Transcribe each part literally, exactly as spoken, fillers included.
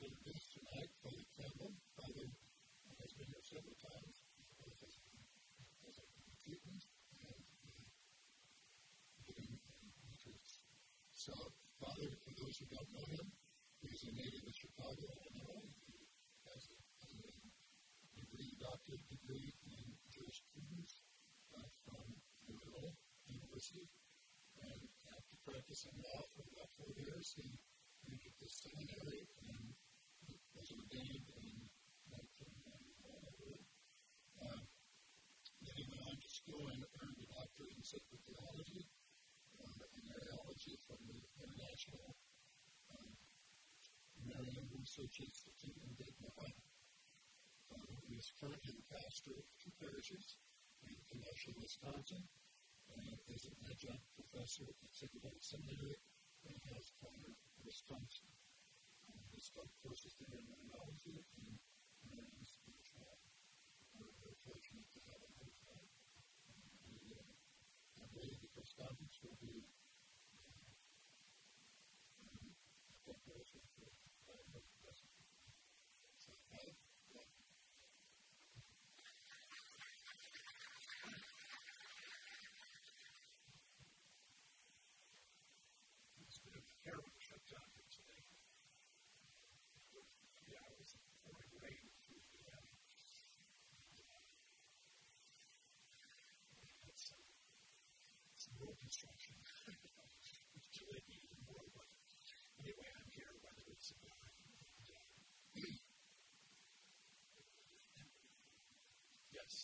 this tonight, Father Campbell. Father has been here several times, both as a treatment and giving retreats. So, Father, for those who don't know him, he's a native of Chicago, Illinois. He has a, a degree, doctorate degree in jurisprudence uh, from Yale University. And after practicing law for about four years, he entered the seminary and was ordained in nineteen ninety-one, I believe. Uh, then he went on to school and earned a doctorate in sacred theology uh, and theology from the International um, Marian Research Institute in Dayton, Ohio. Uh, he is currently the pastor of two parishes in Kenosha, Wisconsin, and is an adjunct professor at Sacred Heart Seminary in Hales Corner, Wisconsin. Um, he's taught courses there in theology and Marian spirituality. We're very fortunate to have him here tonight. And uh, I believe the correspondence will be um, a preparation for the present. So, uh, yeah. Heroin shutdown here today. Yeah, it was pouring rain through the uh, it's uh, some road construction. It's delayed me even more, but anyway, I'm here, whether it's uh, and, uh, yes.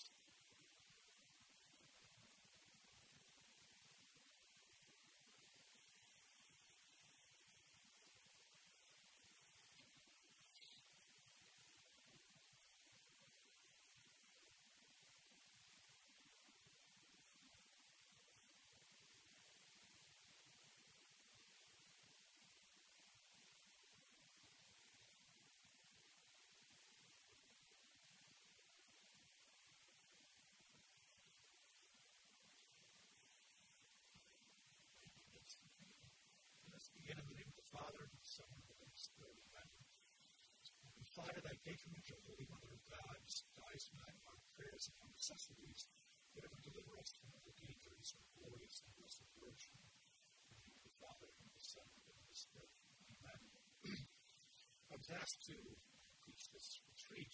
Let's begin in the name of the Father, and the Son, and the Holy Spirit. Amen. And Father, thy patronage, O Holy Mother of God, dies tonight in our prayers and our necessities. Give and deliver us from all dangers of glorious and blessed virgin. In the name of the Father, and the Son, and the Holy Spirit. Amen. I was asked to preach this retreat,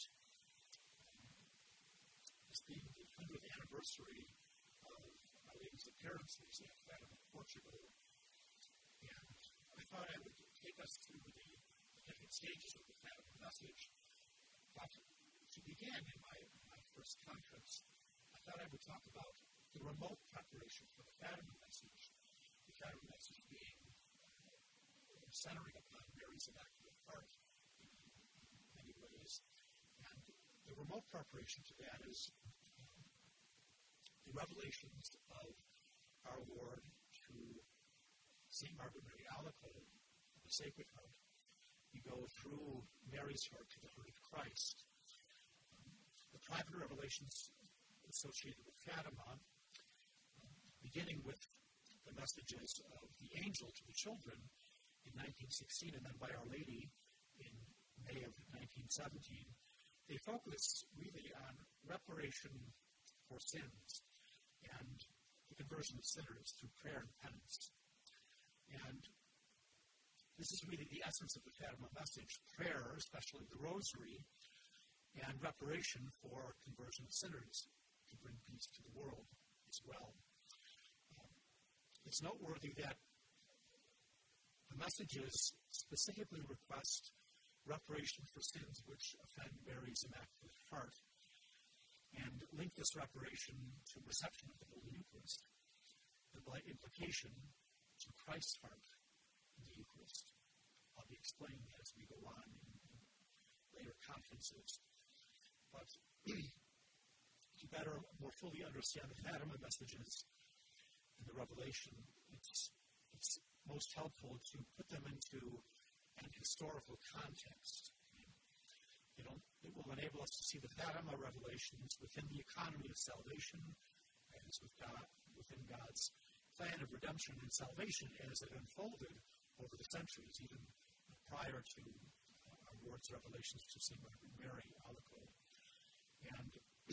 this being the hundredth anniversary of Our Lady's appearances in Fatima, Portugal. And I thought I would take us through the different stages of the Fatima message. But to begin in my, my first conference, I thought I would talk about the remote preparation for the Fatima message. The Fatima message being uh, centering upon Mary's Immaculate Heart in, in many ways. And the remote preparation to that is um, the revelations of our Lord to Saint Margaret Mary Alacoque, the Sacred Heart. We go through Mary's heart to the heart of Christ. Um, the private revelations associated with Fatima, um, beginning with the messages of the angel to the children in nineteen sixteen, and then by Our Lady in May of nineteen seventeen, they focus really on reparation for sins and the conversion of sinners through prayer and penance. And this is really the essence of the Fatima message: prayer, especially the Rosary, and reparation for conversion of sinners to bring peace to the world as well. Um, it's noteworthy that the messages specifically request reparation for sins which offend Mary's Immaculate Heart, and link this reparation to reception of the Holy Eucharist, and by implication to Christ's heart in the Eucharist. I'll be explaining that as we go on in, in later conferences. But to better, more fully understand the Fatima messages and the revelation, it's, it's most helpful to put them into an historical context. It'll, it will enable us to see the Fatima revelations within the economy of salvation, as with God, within God's plan of redemption and salvation as it unfolded over the centuries, even prior to uh, our Lord's revelations to Saint Margaret Mary, Alico. And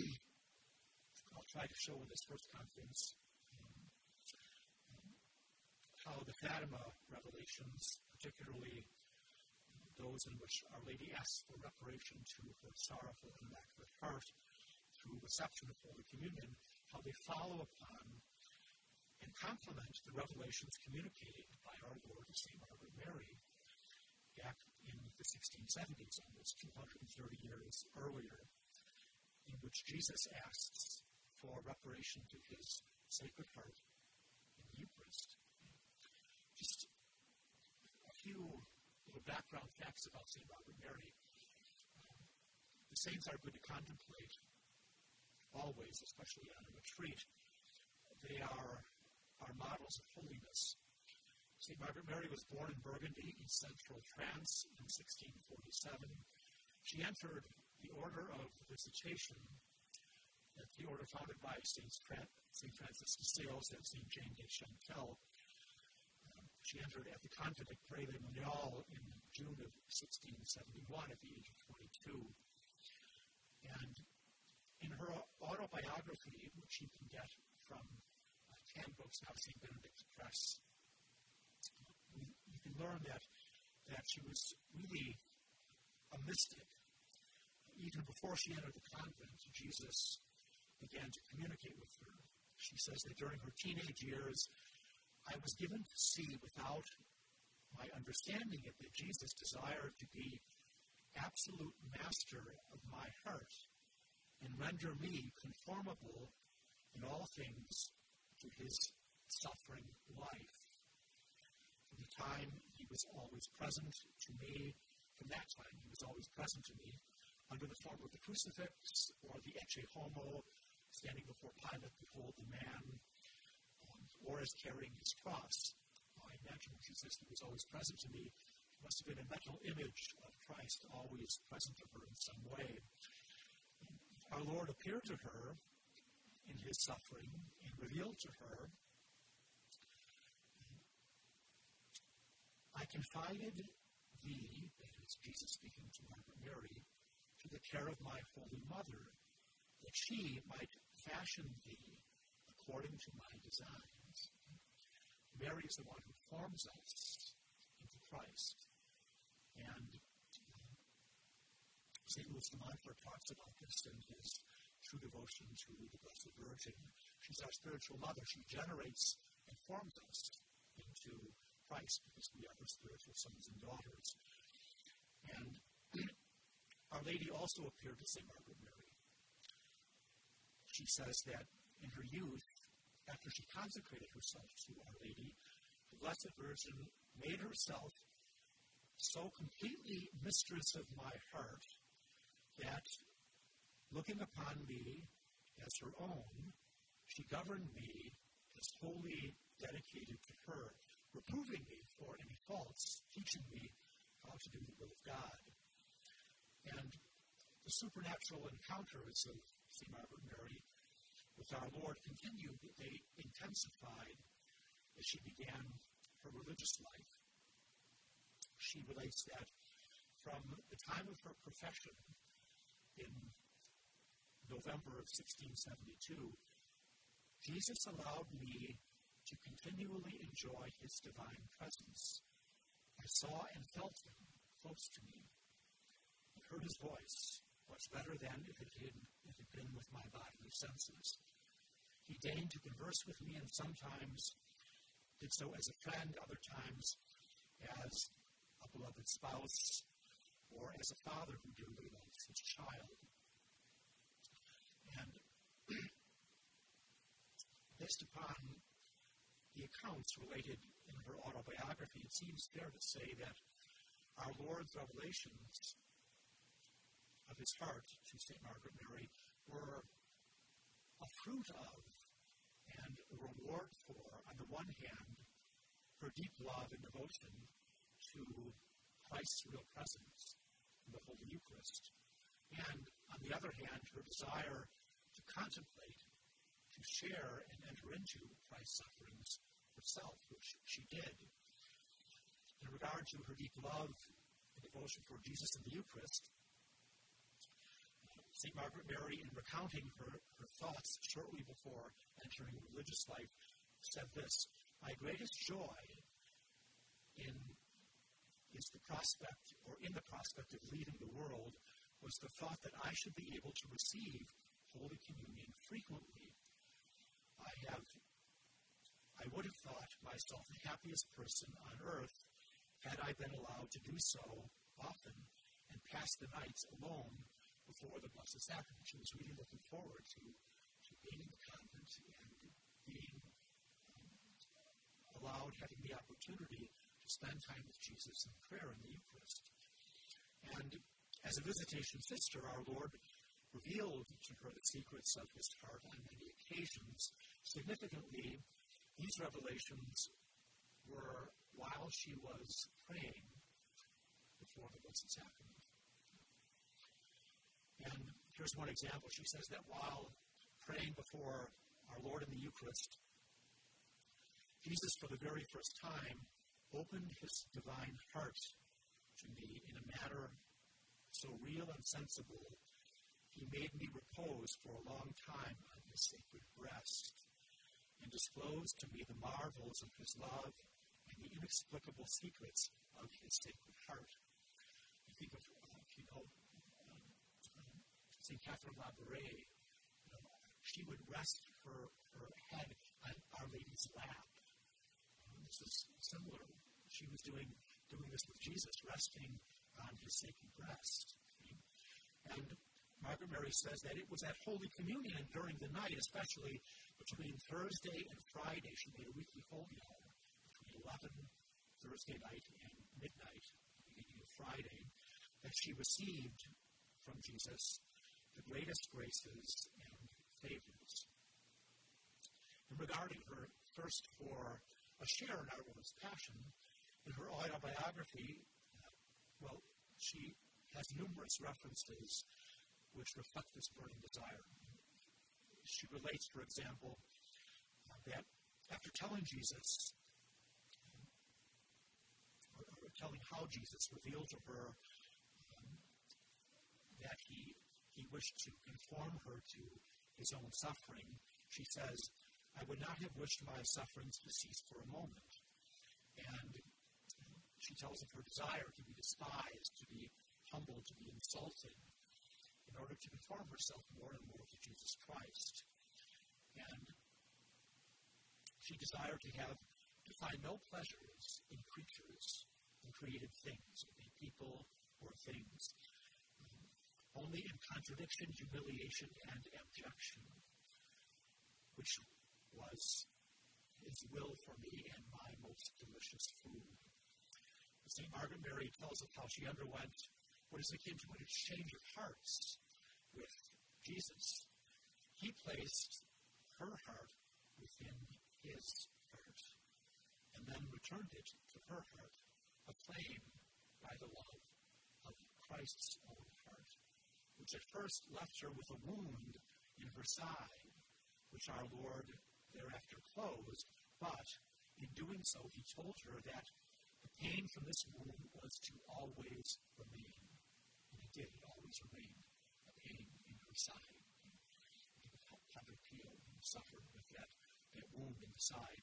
I'll try to show in this first conference um, um, how the Fatima revelations, particularly those in which Our Lady asks for reparation to her sorrowful and immaculate heart through reception of Holy Communion, how they follow upon and complement the revelations communicated by our Lord to Saint Margaret Mary back in the sixteen seventies, almost two hundred thirty years earlier, in which Jesus asks for reparation to his Sacred Heart in the Eucharist. Just a few little background facts about Saint Margaret Mary. Um, the saints are good to contemplate always, especially on a retreat. They are our models of holiness. Saint Margaret Mary was born in Burgundy in central France in sixteen forty-seven. She entered the Order of Visitation, the order founded by Saint Francis de Sales and Saint Jane de Chantal. Um, she entered at the convent at Pré-les-Monial in June of sixteen seventy-one at the age of twenty-two. And in her autobiography, which you can get from uh, Tan Books, now Saint Benedict's Press, we, you can learn that, that she was really a mystic. Even before she entered the convent, Jesus began to communicate with her. She says that during her teenage years, I was given to see without my understanding it that Jesus desired to be absolute master of my heart and render me conformable in all things to his suffering life. From the time he was always present to me, from that time he was always present to me, under the form of the crucifix or the ecce homo, standing before Pilate, behold the man, um, or as carrying his cross. I imagine she says he was always present to me. It must have been a mental image of Christ always present to her in some way. Our Lord appeared to her in his suffering and revealed to her, I confided thee, that is Jesus speaking to Margaret Mary, to the care of my Holy Mother, that she might fashion thee according to my designs. Mary is the one who forms us into Christ. And Saint Louis de Montfort talks about this in his true devotion to the Blessed Virgin. She's our spiritual mother. She generates and forms us into Christ because we are her spiritual sons and daughters. And Our Lady also appeared to Saint Margaret Mary. She says that in her youth, after she consecrated herself to Our Lady, the Blessed Virgin made herself so completely mistress of my heart that, looking upon me as her own, she governed me as wholly dedicated to her, reproving me for any faults, teaching me how to do the will of God. And the supernatural encounters of Saint Margaret Mary with our Lord continued. They intensified as she began her religious life. She relates that from the time of her profession in November of sixteen seventy-two, Jesus allowed me to continually enjoy his divine presence. I saw and felt him close to me. I heard his voice much better than if it had, if it had been with my bodily senses. He deigned to converse with me and sometimes did so as a friend, other times as a beloved spouse, or as a father who dearly loves his child. And based upon the accounts related in her autobiography, it seems fair to say that our Lord's revelations of his heart to Saint Margaret Mary were a fruit of and a reward for, on the one hand, her deep love and devotion to Christ's real presence in the Holy Eucharist, and, on the other hand, her desire to contemplate, to share and enter into Christ's sufferings herself, which she did. In regard to her deep love and devotion devotion for Jesus in the Eucharist, Saint Margaret Mary, in recounting her, her thoughts shortly before entering religious life, said this: "My greatest joy in is the prospect, or in the prospect of leaving the world, was the thought that I should be able to receive Holy Communion frequently. I have, I would have thought myself the happiest person on earth had I been allowed to do so often and pass the nights alone before the Blessed Sacrament." She was really looking forward to, to being in the convent and being um, allowed, having the opportunity to spend time with Jesus in prayer in the Eucharist. And as a visitation sister, our Lord revealed to her the secrets of his heart on many occasions. Significantly, these revelations were while she was praying before the Blessed Sacrament. And here's one example. She says that while praying before our Lord in the Eucharist, Jesus, for the very first time, opened his divine heart to me in a manner so real and sensible, he made me repose for a long time on his sacred breast, and disclosed to me the marvels of his love and the inexplicable secrets of his sacred heart. You think of, uh, you know, um, um, Saint Catherine Labouré, you know, she would rest her, her head on Our Lady's lap. Um, this is similar. She was doing, doing this with Jesus, resting on his sacred breast. And Margaret Mary says that it was at Holy Communion and during the night, especially between Thursday and Friday. She made a weekly holy hour between eleven Thursday night and midnight, beginning of Friday, that she received from Jesus the greatest graces and favors. And regarding her thirst for a share in our Lord's Passion, in her autobiography, uh, well, she has numerous references which reflect this burning desire. She relates, for example, uh, that after telling Jesus, or, or telling how Jesus revealed to her um, that he, he wished to conform her to his own suffering, she says, "I would not have wished my sufferings to cease for a moment." And she tells of her desire to be despised, to be humbled, to be insulted, in order to conform herself more and more to Jesus Christ. And she desired to have, to find no pleasures in creatures, in created things, be people or things, um, only in contradiction, humiliation, and abjection, which was his will for me and my most delicious food. Saint Margaret Mary tells of how she underwent what is akin to an exchange of hearts with Jesus. He placed her heart within his heart, and then returned it to her heart, aflame by the love of Christ's own heart, which at first left her with a wound in her side, which our Lord thereafter closed, but in doing so he told her that the pain from this wound was to always remain. And it did, it always remained a pain in her side. Padre Pio suffered with that, that wound in the side.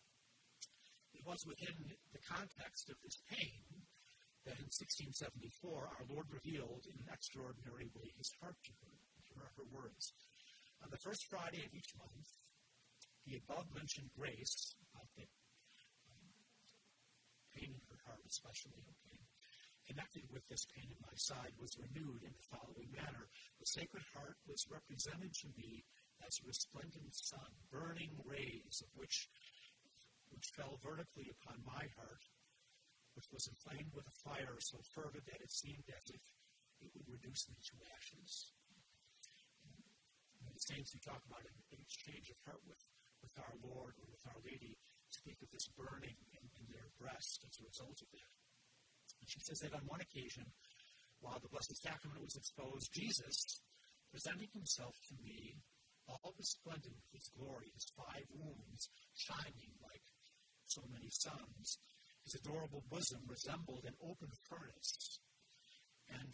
It was within the context of this pain that in sixteen seventy-four our Lord revealed in an extraordinary way his heart to her. Here are her words. On the first Friday of each month, the above-mentioned grace, uh, the um, pain in her heart especially, okay, connected with this pain in my side, was renewed in the following manner. The Sacred Heart was represented to me as a resplendent sun, burning rays of which, which fell vertically upon my heart, which was inflamed with a fire so fervent that it seemed as if it would reduce me to ashes. And the saints who talk about an, an exchange of heart with, with our Lord or with Our Lady speak of this burning in, in their breast as a result of that. And she says that on one occasion, while the Blessed Sacrament was exposed, Jesus, presenting himself to me, all resplendent with his glory, his five wounds shining like so many suns, his adorable bosom resembled an open furnace,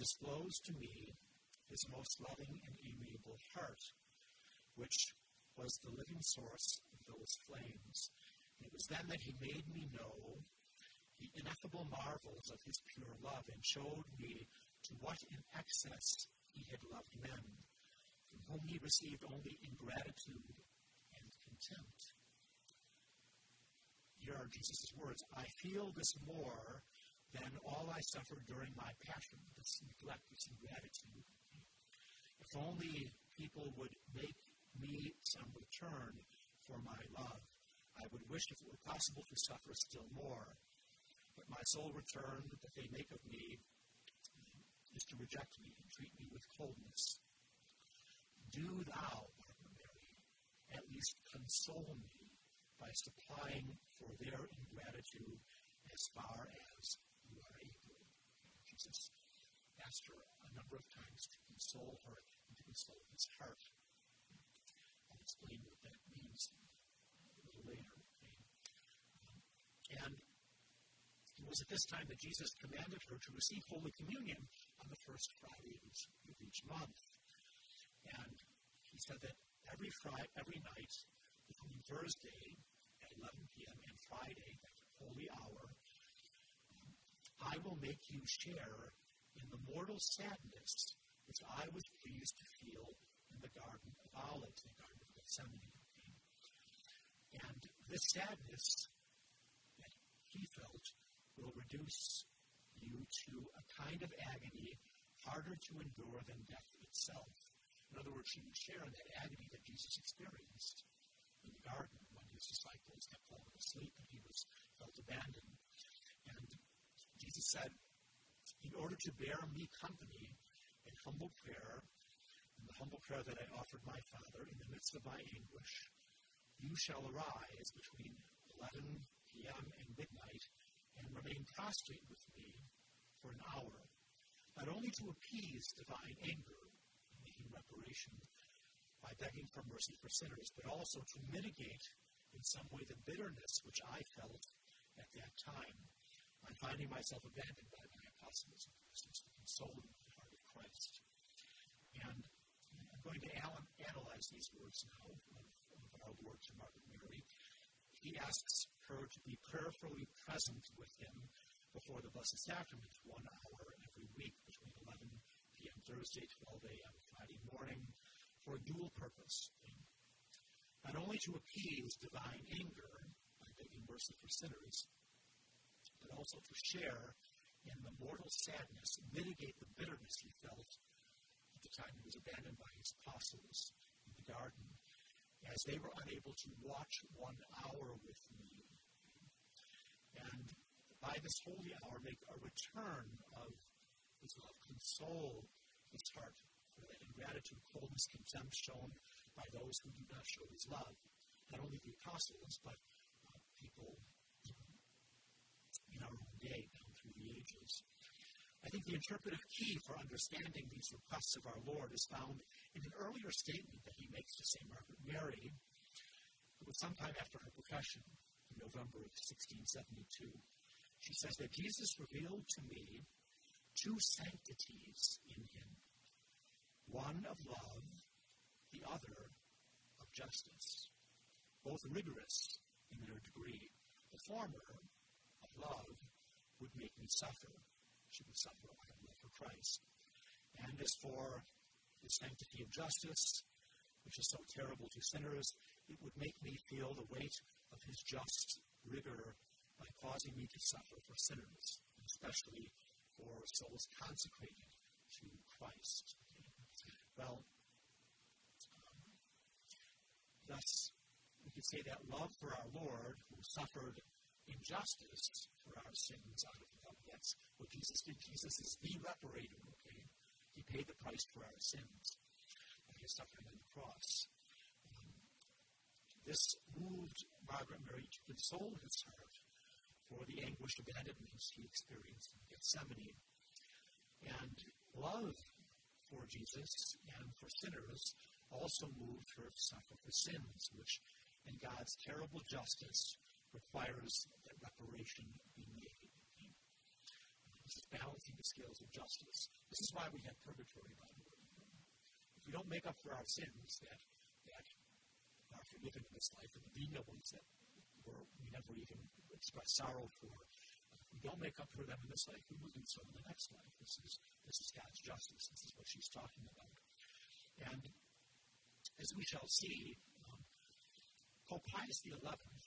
disclosed to me his most loving and amiable heart, which was the living source of those flames. And it was then that he made me know the ineffable marvels of his pure love and showed me to what in excess he had loved men, from whom he received only ingratitude and contempt. Here are Jesus' words, I feel this more than all I suffered during my passion, this neglect, this ingratitude. If only people would make me some return for my love. I would wish if it were possible to suffer still more. But my sole return that they make of me is to reject me and treat me with coldness. Do thou, Margaret Mary, at least console me by supplying for their ingratitude as far as you are able. And Jesus asked her a number of times to console her and to console his heart. I'll explain what that means a little later. And it was at this time that Jesus commanded her to receive Holy Communion on the first Friday of each month. And he said that every Friday, every night, between Thursday at eleven p.m. and Friday at holy hour, I will make you share in the mortal sadness which I was pleased to feel in the Garden of Olives, the Garden of Gethsemane. And this sadness that he felt will reduce you to a kind of agony harder to endure than death itself. In other words, she would share in that agony that Jesus experienced in the garden when his disciples kept falling asleep and he was felt abandoned. And Jesus said, in order to bear me company in humble prayer, in the humble prayer that I offered my Father in the midst of my anguish, you shall arise between eleven p.m. and midnight and remain prostrate with me for an hour, not only to appease divine anger, making reparation by begging for mercy for sinners, but also to mitigate in some way the bitterness which I felt at that time by finding myself abandoned by my apostles and Christians, to console them with the heart of Christ. And I'm going to analyze these words now of, of our Lord to Margaret Mary. He asks her to be prayerfully present with him before the Blessed Sacrament one hour every week between eleven p.m. Thursday, twelve a.m. Friday morning for a dual purpose. Not only to appease divine anger by begging mercy for sinners, but also to share in the mortal sadness, mitigate the bitterness he felt at the time he was abandoned by his apostles in the garden, as they were unable to watch one hour with me. And by this holy hour, make a return of his love, console his heart for that ingratitude, coldness, contempt shown by those who do not show his love. Not only the apostles, but uh, people in our own day, down through the ages. I think the interpretive key for understanding these requests of our Lord is found in an earlier statement that he makes to Saint Margaret Mary. It was sometime after her profession in November of sixteen seventy-two. She says that Jesus revealed to me two sanctities in him, one of love, the other of justice, both rigorous in their degree. The former, of love, would make me suffer. She would suffer out of love for Christ. And as for the sanctity of justice, which is so terrible to sinners, it would make me feel the weight of his just rigor by causing me to suffer for sinners, especially for souls consecrated to Christ. Well, um, thus, we could say that love for our Lord, who suffered injustice for our sins out of love, that's what Jesus did. Jesus is the reparator, okay? He paid the price for our sins by his suffering on the cross. Um, this moved Margaret Mary to console his heart for the anguished abandonment he experienced in Gethsemane. And love for Jesus and for sinners also moved her to suffer for sins, which in God's terrible justice requires that reparation be made. This is balancing the scales of justice. The This is why we have purgatory, by the way. If we don't make up for our sins that, that are forgiven in this life, and the venial ones that we're, we never even express sorrow for, if we don't make up for them in this life, we will do so in the next life. This is, this is God's justice. This is what she's talking about. And as we shall see, um, Pope Pius the eleventh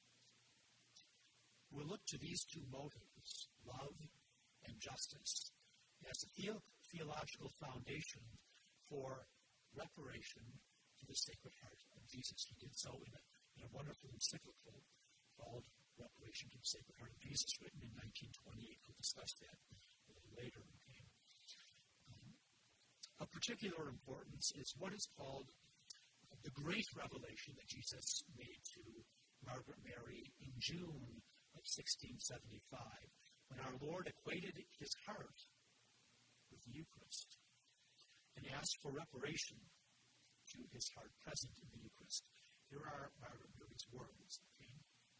will look to these two motives, love and justice, as a theo- theological foundation for reparation to the Sacred Heart of Jesus. He did so in a, in a wonderful encyclical called Reparation to the Sacred Heart of Jesus, written in nineteen twenty-eight. We'll discuss that a little later. Okay. Um, of particular importance is what is called the great revelation that Jesus made to Margaret Mary in June of sixteen seventy-five, when our Lord equated his heart with the Eucharist and asked for reparation to his heart present in the Eucharist. Here are Margaret Mary's words. Okay?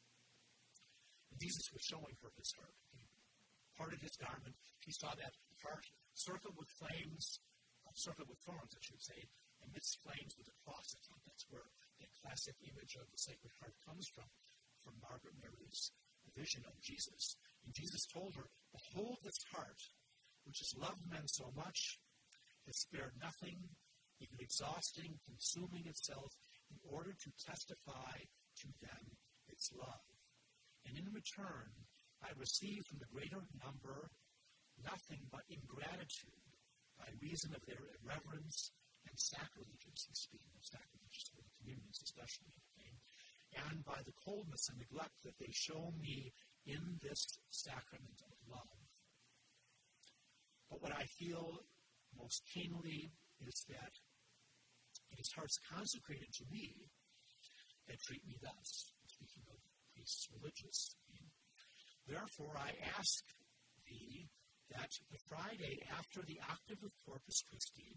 Jesus was showing her his heart. Okay? Part of his garment, she saw that heart circled with flames, uh, circled with thorns, I should say, and this flames with a cross atop. That's where the classic image of the Sacred Heart comes from, from Margaret Mary's vision of Jesus. And Jesus told her, behold this heart, which has loved men so much, has spared nothing, even exhausting, consuming itself, in order to testify to them its love. And in return, I receive from the greater number nothing but ingratitude by reason of their irreverence and sacrilegious, he's speaking of sacrilegious for the communions especially, okay? And by the coldness and neglect that they show me in this sacrament of love. But what I feel most keenly is that it is hearts consecrated to me that treat me thus, speaking of priests religious. Therefore, I ask thee that the Friday after the octave of Corpus Christi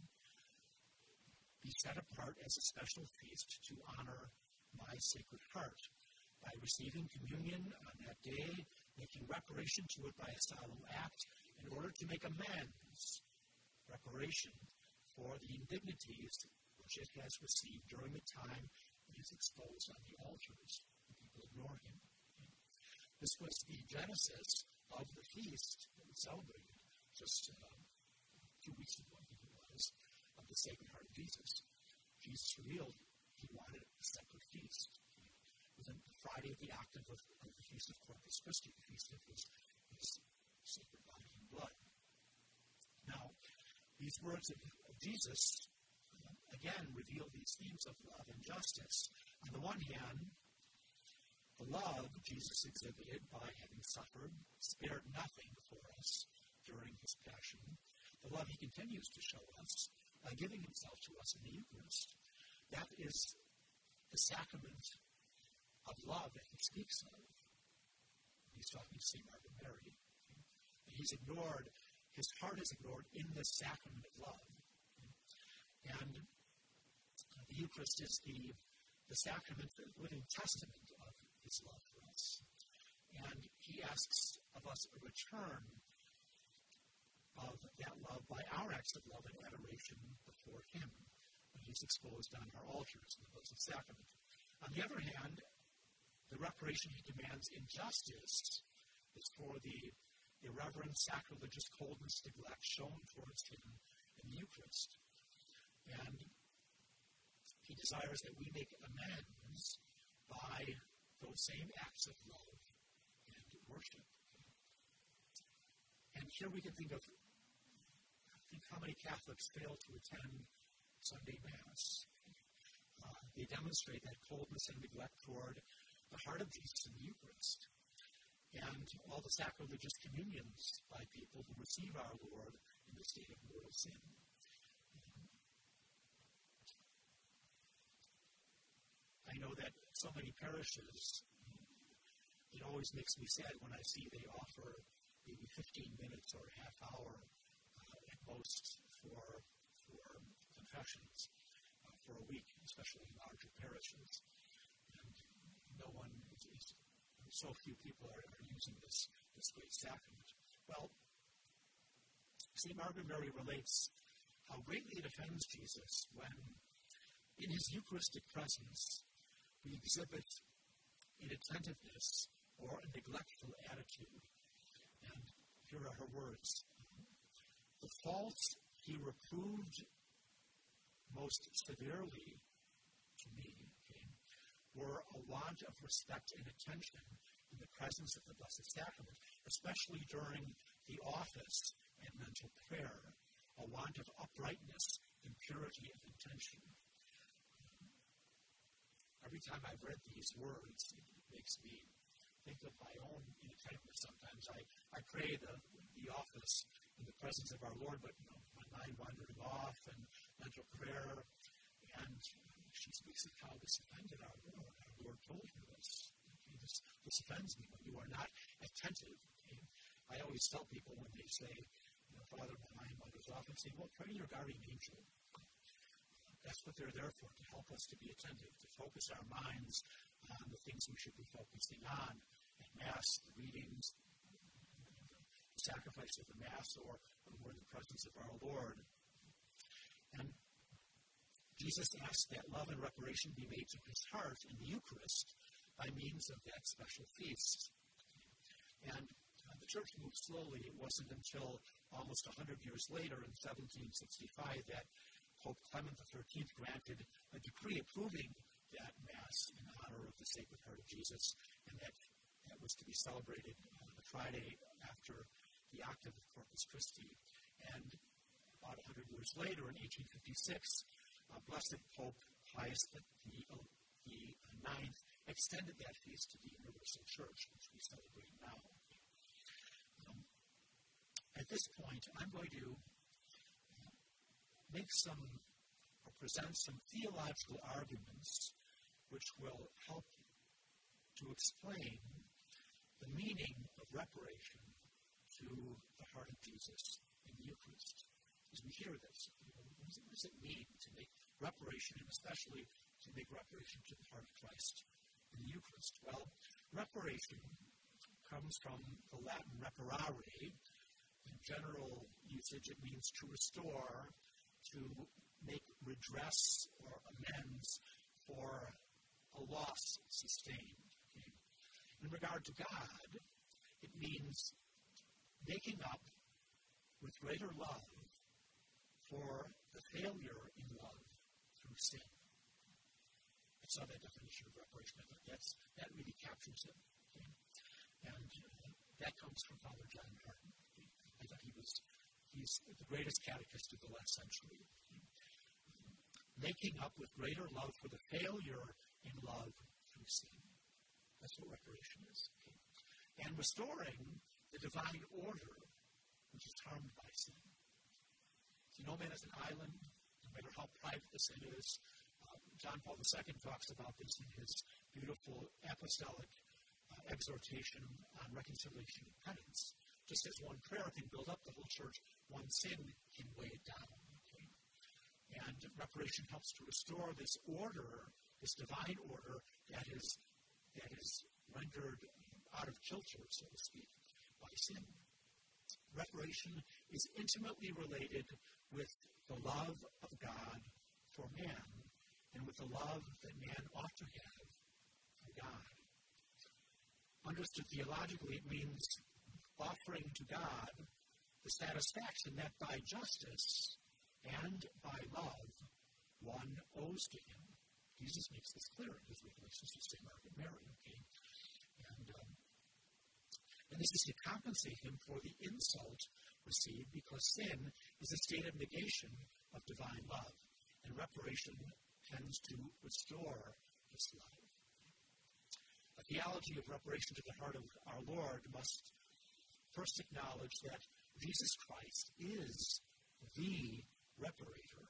be set apart as a special feast to honor my Sacred Heart by receiving communion on that day, making reparation to it by a solemn act in order to make amends, reparation for the indignities which it has received during the time it is exposed on the altars. The people ignore him. This was the genesis of the feast that we celebrated just uh, two weeks ago, I think it was, of the Sacred Heart of Jesus. Jesus revealed he wanted a separate feast. Within the Friday of the octave of, of the Feast of Corpus Christi, the feast of his, his sacred body and blood. Now, these words of, of Jesus, uh, again, reveal these themes of love and justice. On the one hand, the love Jesus exhibited by having suffered, spared nothing for us during his passion. The love he continues to show us by giving himself to us in the Eucharist. That is the sacrament of love that he speaks of. He's talking to Saint Margaret Mary. And he's ignored, his heart is ignored in this sacrament of love. And the Eucharist is the, the sacrament, the living testament of his love for us. And he asks of us a return of that love by our acts of love and adoration before him when he's exposed on our altars in the Blessed Sacrament. On the other hand, the reparation he demands in justice is for the irreverent, sacrilegious coldness, neglect shown towards him in the Eucharist. And he desires that we make amends by those same acts of love and worship. And here we can think of think how many Catholics fail to attend Sunday Mass. Uh, they demonstrate that coldness and neglect toward the heart of Jesus in the Eucharist. And all the sacrilegious communions by people who receive our Lord in the state of mortal sin. I know that so many parishes, it always makes me sad when I see they offer maybe fifteen minutes or a half hour uh, at most for, for confessions uh, for a week, especially in larger parishes. And no one, is, is, so few people are, are using this, this great sacrament. Well, Saint Margaret Mary relates how greatly it offends Jesus when, in his Eucharistic presence, we exhibit inattentiveness or a neglectful attitude. And here are her words. The faults he reproved most severely to me okay, were a want of respect and attention in the presence of the Blessed Sacrament, especially during the office and mental prayer, a want of uprightness and purity of intention. Every time I've read these words, it makes me think of my own inattentiveness sometimes. I, I pray the, the office in the presence of our Lord, but you know, my mind wandering off and mental prayer, and she speaks of how this offended our Lord. Our Lord told her this. Okay, this, this offends me when you are not attentive. Okay? I always tell people when they say, you know, Father, my mind wanders off, and say, well, pray your guardian angel. That's what they're there for, to help us to be attentive, to focus our minds on the things we should be focusing on. At Mass, the readings, the sacrifice of the Mass, or when we're in the presence of our Lord. And Jesus asked that love and reparation be made to his heart in the Eucharist by means of that special feast. And uh, the Church moved slowly. It wasn't until almost one hundred years later, in seventeen sixty-five, that Pope Clement the thirteenth granted a decree approving that Mass in honor of the Sacred Heart of Jesus, and that, that was to be celebrated on the Friday after the octave of Corpus Christi. And about one hundred years later, in eighteen fifty-six, uh, Blessed Pope Pius the, the ninth extended that feast to the Universal Church, which we celebrate now. Um, at this point, I'm going to make some, or present some theological arguments which will help to explain the meaning of reparation to the heart of Jesus in the Eucharist. As we hear this, you know, what does it mean to make reparation, and especially to make reparation to the heart of Christ in the Eucharist? Well, reparation comes from the Latin reparare. In general usage, it means to restore, to make redress or amends for a loss sustained. Okay? In regard to God, it means making up with greater love for the failure in love through sin. I saw that definition of reparation. I thought that's, that really captures it. Okay? And uh, that comes from Father John Harden. Okay? I thought he was He's the greatest catechist of the last century. Making up with greater love for the failure in love through sin. That's what reparation is. Okay? And restoring the divine order, which is harmed by sin. See, no man is an island, no matter how private the sin is. Um, John Paul the Second talks about this in his beautiful apostolic uh, exhortation on reconciliation and penance. Just as one prayer can build up the whole church, one sin can weigh it down. Okay? And reparation helps to restore this order, this divine order that is that is rendered out of kilter, so to speak, by sin. Reparation is intimately related with the love of God for man and with the love that man ought to have for God. Understood theologically, it means offering to God the satisfaction that by justice and by love one owes to him. Jesus makes this clear in his revelations to Saint Margaret Mary. Okay? And, um, and this is to compensate him for the insult received, because sin is a state of negation of divine love, and reparation tends to restore this love. A theology of reparation to the heart of our Lord must first acknowledge that Jesus Christ is the reparator.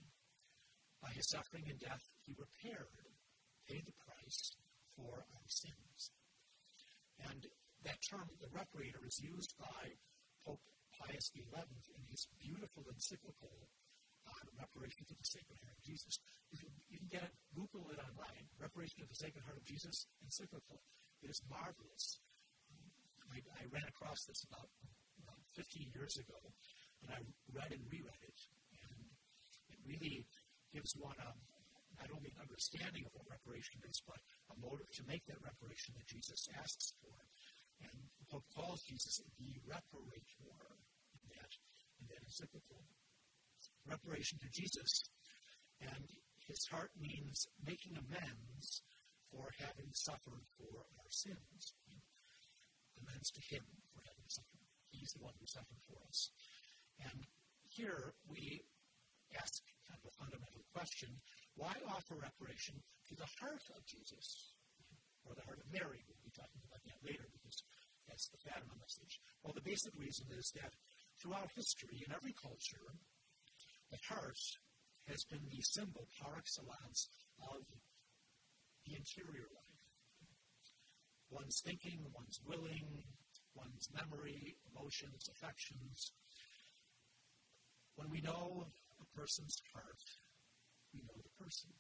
By his suffering and death, he repaired, paid the price for our sins. And that term, the reparator, is used by Pope Pius the eleventh in his beautiful encyclical on reparation to the Sacred Heart of Jesus. You can, you can get it, Google it online, Reparation to the Sacred Heart of Jesus encyclical. It is marvelous. I, I ran across this about, about fifteen years ago. And I read and reread it, and it really gives one a, not only an understanding of what reparation is, but a motive to make that reparation that Jesus asks for. And the Pope calls Jesus the reparator in that, in that encyclical. Reparation to Jesus, and his heart means making amends for having suffered for our sins. Amends to him for having suffered. He's the one who suffered for us. And here we ask kind of a fundamental question: why offer reparation to the heart of Jesus, or the heart of Mary? We'll be talking about that later because that's the Fatima message. Well, the basic reason is that throughout history, in every culture, the heart has been the symbol par excellence of the interior life. One's thinking, one's willing, one's memory, emotions, affections. When we know a person's heart, we know the person.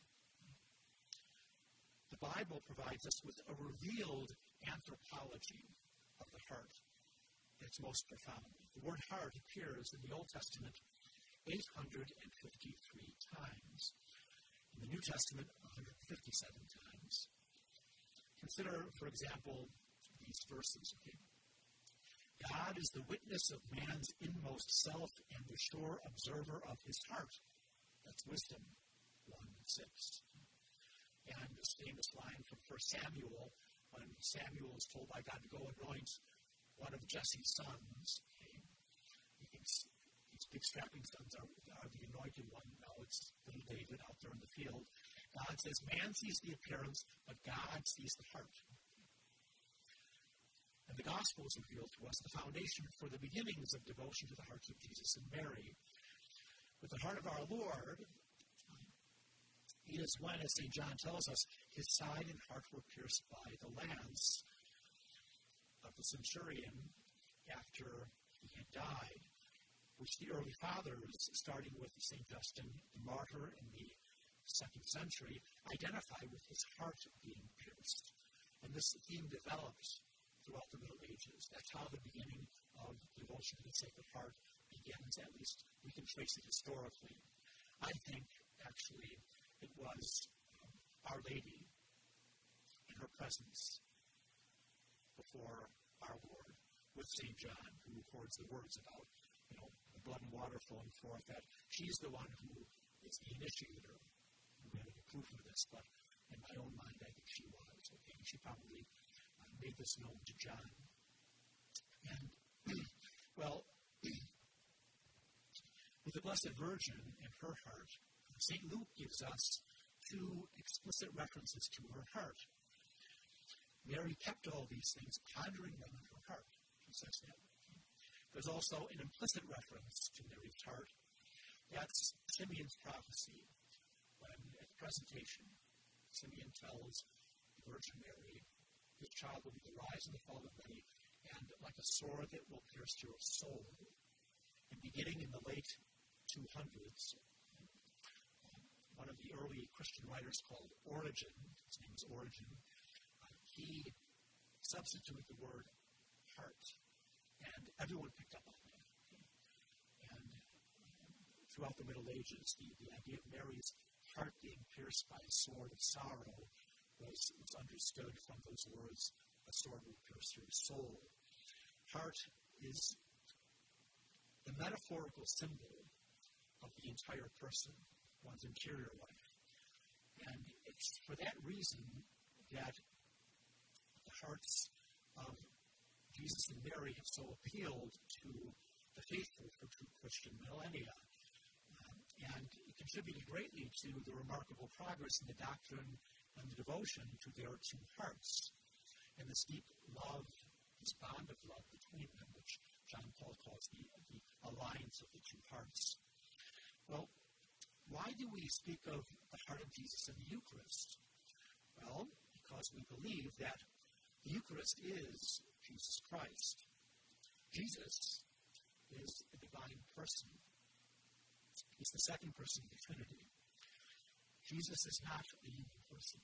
The Bible provides us with a revealed anthropology of the heart that's most profound. The word heart appears in the Old Testament eight hundred fifty-three times. In the New Testament, one hundred fifty-seven times. Consider, for example, these verses. Okay? God is the witness of man's inmost self and the sure observer of his heart. That's wisdom one six. And this famous line from First Samuel, when Samuel is told by God to go anoint one of Jesse's sons. Okay? He thinks these big strapping sons are, are the anointed one. No, it's little David out there in the field. God says, man sees the appearance, but God sees the heart. And the Gospels reveal to us the foundation for the beginnings of devotion to the hearts of Jesus and Mary. With the heart of our Lord, it is when, as Saint John tells us, his side and heart were pierced by the lance of the centurion after he had died, which the early fathers, starting with Saint Justin, the martyr in the second century, identify with his heart being pierced. And this theme develops throughout the Middle Ages. That's how the beginning of devotion to the Sacred Heart begins, at least we can trace it historically. I think, actually, it was um, Our Lady in her presence before our Lord with Saint John, who records the words about, you know, the blood and water flowing forth, that she's the one who is the initiator. We have any proof of this, but in my own mind, I think she was. Okay, she probably uh, made this known to John. And, well, with the Blessed Virgin and her heart, Saint Luke gives us two explicit references to her heart. Mary kept all these things, pondering them in her heart. She says that. There's also an implicit reference to Mary's heart. That's Simeon's prophecy. When at the presentation, Simeon tells the Virgin Mary, this child will be the rise and the fall of many, and like a sword that will pierce your soul. And beginning in the late two hundreds, one of the early Christian writers called Origen, his name is Origen, uh, he substituted the word heart, and everyone picked up on that. And um, throughout the Middle Ages, the, the idea of Mary's heart being pierced by a sword of sorrow was, was understood from those words, a sword will pierce your soul. Heart is the metaphorical symbol of the entire person, one's interior life. And it's for that reason that the hearts of Jesus and Mary have so appealed to the faithful for true Christian millennia. Um, and it contributed greatly to the remarkable progress in the doctrine and the devotion to their two hearts, and this deep love, this bond of love between them, which John Paul calls the, the alliance of the two hearts. Well, why do we speak of the heart of Jesus in the Eucharist? Well, because we believe that the Eucharist is Jesus Christ. Jesus is a divine person. He's the second person of the Trinity. Jesus is not a human person.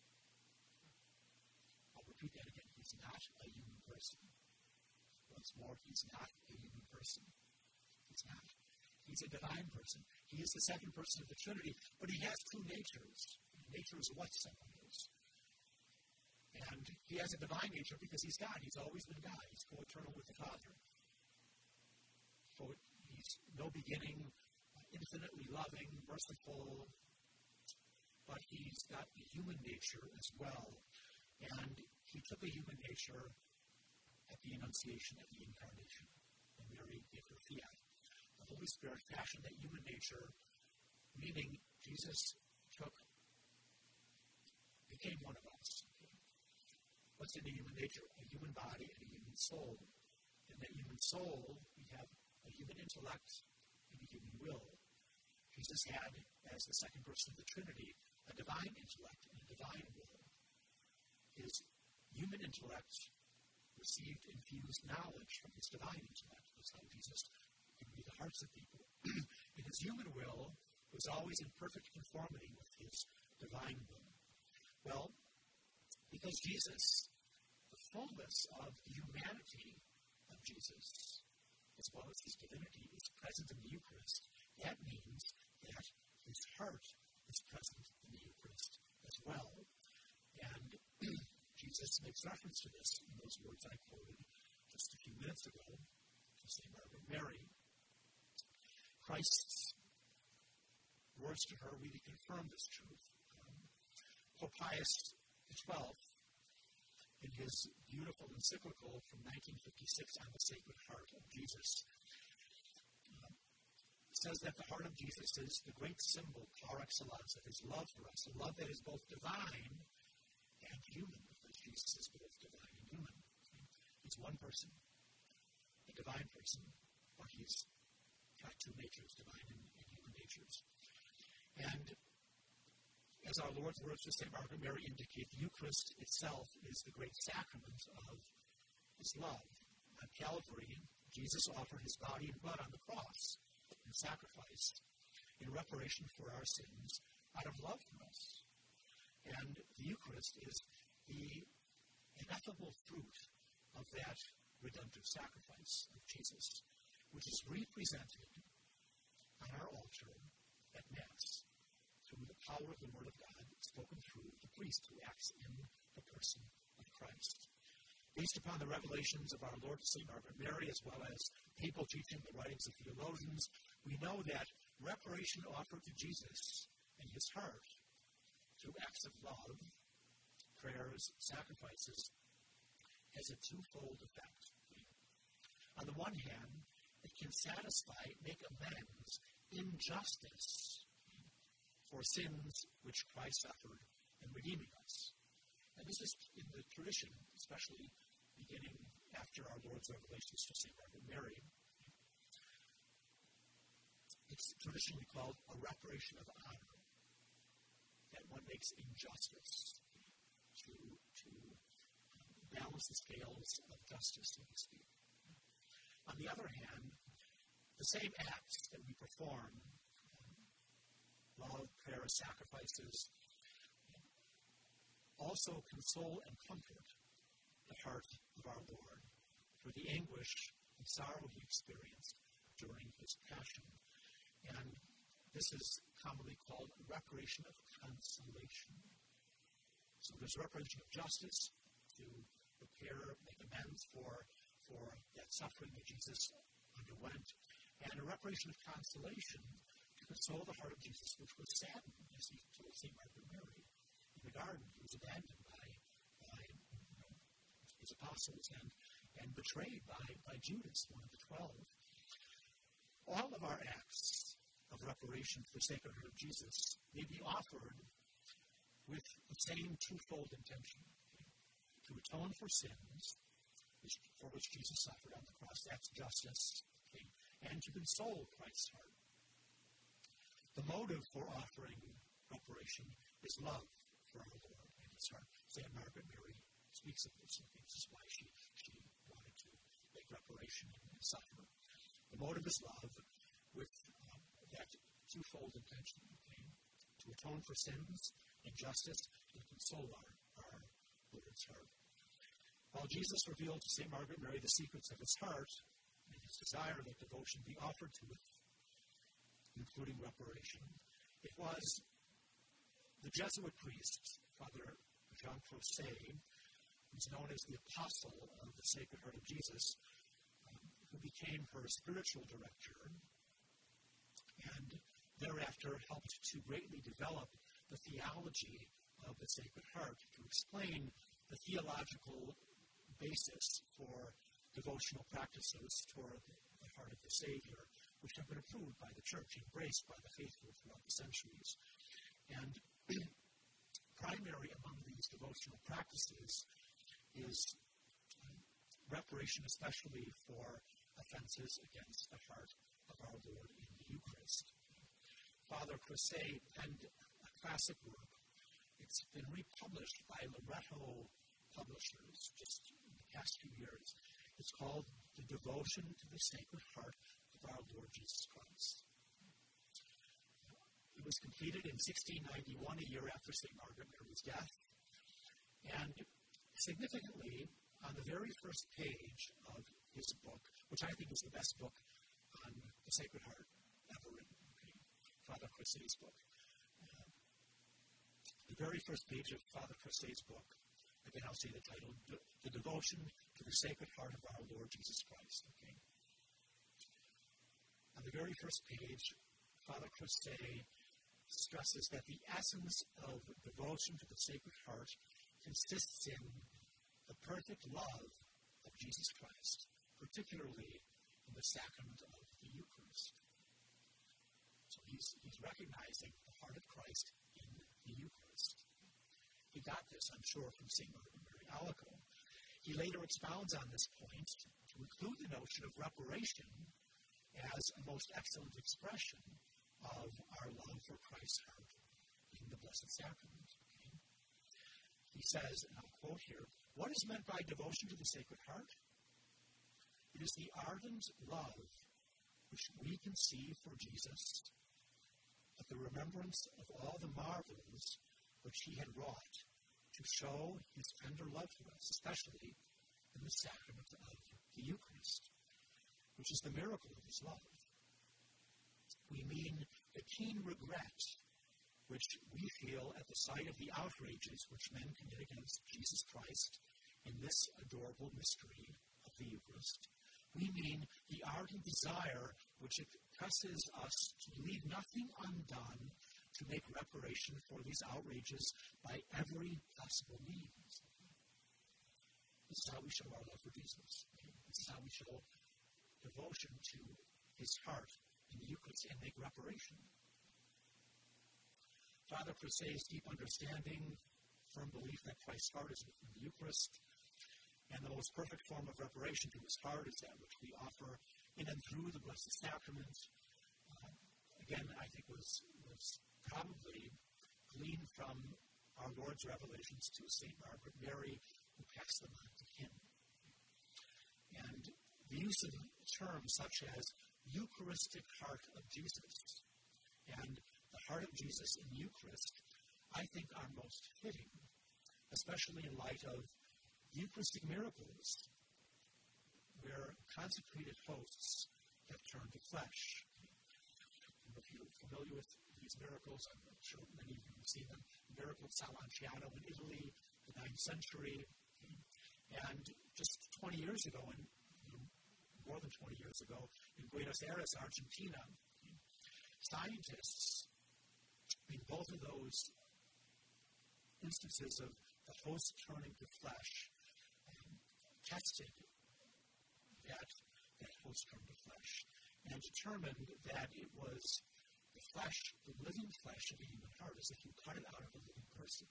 I'll repeat that again. He's not a human person. Once more, he's not a human person. He's not. He's a divine person. He is the second person of the Trinity, but he has two natures. Nature is what someone is. And he has a divine nature because he's God. He's always been God. He's co-eternal with the Father. So he's no beginning, infinitely loving, merciful, but he's got a human nature as well. And he took a human nature at the Annunciation, at the Incarnation. And Mary gave her fiat. The Holy Spirit fashioned that human nature, meaning Jesus took, became one of us. What's in the human nature? A human body and a human soul. In that human soul, we have a human intellect and a human will. Jesus had, as the second person of the Trinity, a divine intellect and a divine will. His human intellect received infused knowledge from his divine intellect. That's how Jesus can read the hearts of people. And his human will was always in perfect conformity with his divine will. Well, because Jesus, the fullness of the humanity of Jesus, as well as his divinity, is present in the Eucharist, that means that his heart is present in the Eucharist as well. And Jesus makes reference to this in those words I quoted just a few minutes ago to Saint Margaret Mary. Christ's words to her really confirm this truth. Um, Pope Pius the twelfth, in his beautiful encyclical from nineteen fifty-six on the Sacred Heart of Jesus, um, says that the heart of Jesus is the great symbol par excellence of his love for us, a love that is both divine and human, because Jesus is both divine and human. He's one person, a divine person, but he's got two natures, divine and, and human natures. And as our Lord's words to Saint Margaret Mary indicate, the Eucharist itself is the great sacrament of his love. On Calvary, Jesus offered his body and blood on the cross in sacrifice in reparation for our sins out of love for us. And the Eucharist is the ineffable fruit of that redemptive sacrifice of Jesus, which is represented on our altar at Mass through the power of the Word of God spoken through the priest who acts in the person of Christ. Based upon the revelations of our Lord to Saint Margaret Mary, as well as papal teaching, the writings of theologians, we know that reparation offered to Jesus in his heart through acts of love, prayers, sacrifices, has a twofold effect. On the one hand, it can satisfy, make amends in justice for sins which Christ suffered in redeeming us. And this is in the tradition, especially beginning after our Lord's revelations to Saint Margaret Mary. It's traditionally called a reparation of honor, that one makes injustice to, to um, balance the scales of justice, so to speak. On the other hand, the same acts that we perform, um, love, prayer, sacrifices, also console and comfort the heart of our Lord for the anguish and sorrow he experienced during his passion. And this is commonly called reparation of consolation. So there's reparation of justice to repair, make amends for, for that suffering that Jesus underwent, and a reparation of consolation to console the heart of Jesus, which was saddened, as he told Saint Margaret Mary. In the garden, he was abandoned by, by you know, his apostles and, and betrayed by, by Judas, one of the twelve. All of our acts of reparation for the Sacred Heart of Jesus may be offered with the same twofold intention: to atone for sins which, for which Jesus suffered on the cross, that's justice, okay, and to console Christ's heart. The motive for offering reparation is love for our Lord and his heart. Saint Margaret Mary speaks of this, and this is why she, she wanted to make reparation and suffer. The motive is love, with um, that twofold intention, okay, to atone for sins and justice and console our, our Lord's heart. While Jesus revealed to Saint Margaret Mary the secrets of his heart and his desire that devotion be offered to it, including reparation. It was the Jesuit priest, Father Jean Croisset, who's known as the Apostle of the Sacred Heart of Jesus, um, who became her spiritual director and thereafter helped to greatly develop the theology of the Sacred Heart, to explain the theological basis for devotional practices toward the heart of the Savior, which have been approved by the Church, embraced by the faithful throughout the centuries. And primary among these devotional practices is reparation, especially for offenses against the heart of our Lord in the Eucharist. Father Croisset penned a classic work. It's been republished by Loretto Publishers just in the past few years. It's called The Devotion to the Sacred Heart of Our Lord Jesus Christ. It was completed in sixteen ninety-one, a year after Saint Margaret Mary's death. And significantly, on the very first page of his book, which I think is the best book on the Sacred Heart ever written, okay, Father Croisset's book. Uh, the very first page of Father Croisset's book, again, I'll say the title, The Devotion to the Sacred Heart of Our Lord Jesus Christ. Okay. On the very first page, Father Croisset stresses that the essence of devotion to the Sacred Heart consists in the perfect love of Jesus Christ, particularly in the sacrament of the Eucharist. So he's, he's recognizing the heart of Christ in the Eucharist. He got this, I'm sure, from Saint Margaret Mary Alacoque. He later expounds on this point to include the notion of reparation as a most excellent expression of our love for Christ's heart in the Blessed Sacrament. Okay? He says, and I'll quote here, "What is meant by devotion to the Sacred Heart? It is the ardent love which we conceive for Jesus, at the remembrance of all the marvels which he had wrought to show his tender love for us, especially in the sacrament of the Eucharist, which is the miracle of his love. We mean the keen regret which we feel at the sight of the outrages which men commit against Jesus Christ in this adorable mystery of the Eucharist. We mean the ardent desire which presses us to leave nothing undone to make reparation for these outrages by every possible means." This is how we show our love for Jesus. This is how we show devotion to his heart in the Eucharist and make reparation. Father Croisset's deep understanding, firm belief that Christ's heart is within the Eucharist, and the most perfect form of reparation to his heart is that which we offer in and through the Blessed Sacrament, uh, again, I think was, was probably gleaned from our Lord's revelations to Saint Margaret Mary, who passed them on to him. And the use of terms such as Eucharistic heart of Jesus and the heart of Jesus in the Eucharist, I think are most fitting, especially in light of Eucharistic miracles, where consecrated hosts have turned to flesh. If you're familiar with these miracles, I'm sure many of you have seen them. The miracle of San Lanciano in Italy, the ninth century, and just twenty years ago, and more than twenty years ago, in Buenos Aires, Argentina, scientists, in both of those instances of the host turning to flesh, um, tested that, that host turned to flesh, and determined that it was the flesh, the living flesh of the human heart, as if you cut it out of a living person.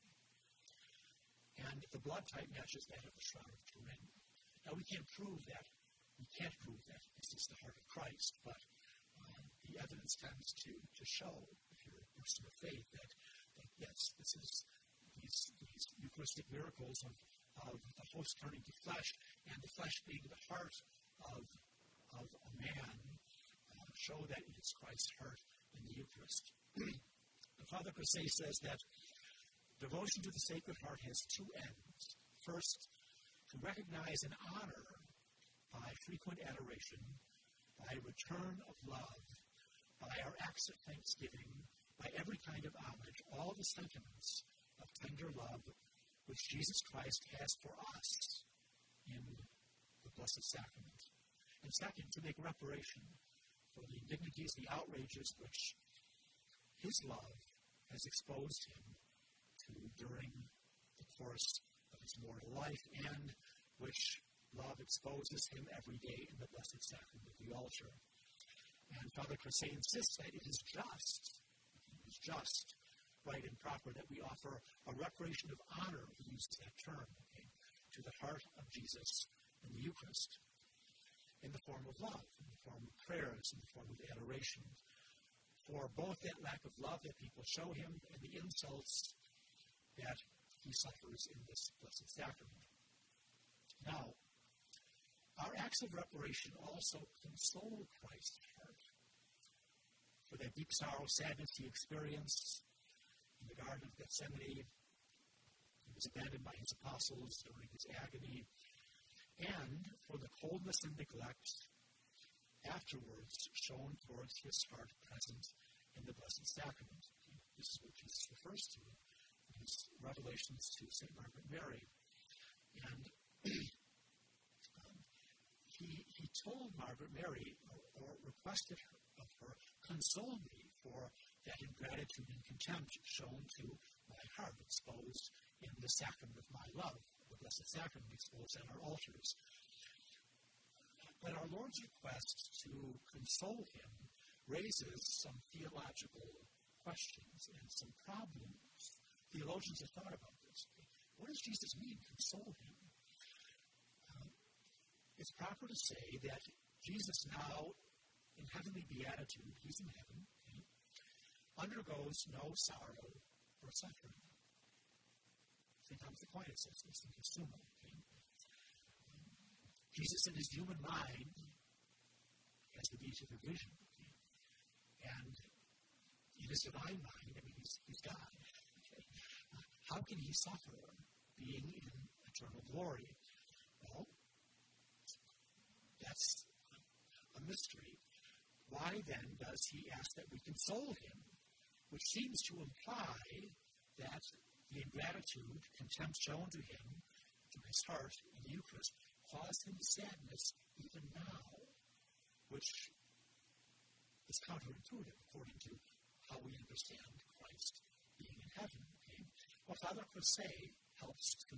And the blood type matches that of the Shroud of Turin. Now, we can't prove that. We can't prove that this is the heart of Christ, but um, the evidence tends to, to show, if you're a person of faith, that, that yes, this is these, these Eucharistic miracles of, of the host turning to flesh, and the flesh being the heart of, of a man, uh, show that it is Christ's heart in the Eucharist. Father Croisset says that devotion to the Sacred Heart has two ends. First, to recognize and honor by frequent adoration, by return of love, by our acts of thanksgiving, by every kind of homage, all the sentiments of tender love which Jesus Christ has for us in the Blessed Sacrament. And second, to make reparation for the indignities, the outrages which his love has exposed him to during the course of his mortal life, and which love exposes him every day in the Blessed Sacrament of the altar. And Father Crusay insists that it is just, it is just, right and proper that we offer a reparation of honor, he uses that term, okay, to the heart of Jesus in the Eucharist, in the form of love, in the form of prayers, in the form of adoration, for both that lack of love that people show him and the insults that he suffers in this Blessed Sacrament. Now, our acts of reparation also console Christ's heart for that deep sorrow, sadness he experienced in the Garden of Gethsemane. He was abandoned by his apostles during his agony, and for the coldness and neglect afterwards shown towards his heart present in the Blessed Sacrament. This is what Jesus refers to in his revelations to Saint Margaret Mary. And um, he, he told Margaret Mary, or, or requested her, of her, console me for that ingratitude and contempt shown to my heart, exposed in the sacrament of my love, the Blessed Sacrament exposed on our altars. But our Lord's request to console him raises some theological questions and some problems. Theologians have thought about this. What does Jesus mean, console him? Uh, it's proper to say that Jesus now, in heavenly beatitude, he's in heaven, okay, undergoes no sorrow or suffering. Saint Thomas Aquinas says this in his Summa. Okay? Um, Jesus in his human mind has the beatific vision. Okay? And in his divine mind, I mean, he's, he's God. Okay? Uh, how can he suffer being in eternal glory? Well, that's a mystery. Why then does he ask that we console him? Which seems to imply that the ingratitude, contempt shown to him, to his heart in the Eucharist, caused him sadness even now, which is counterintuitive according to how we understand Christ being in heaven. Okay? Well, Father Crusay helps to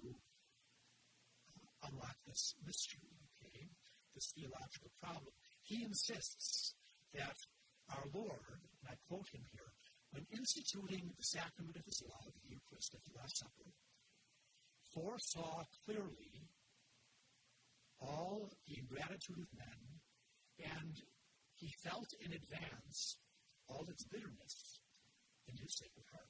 uh, unlock this mystery, okay? This theological problem. He insists that our Lord, and I quote him here, when instituting the sacrament of his love, the Eucharist at the Last Supper, foresaw clearly all the ingratitude of men, and he felt in advance all its bitterness in his sacred heart.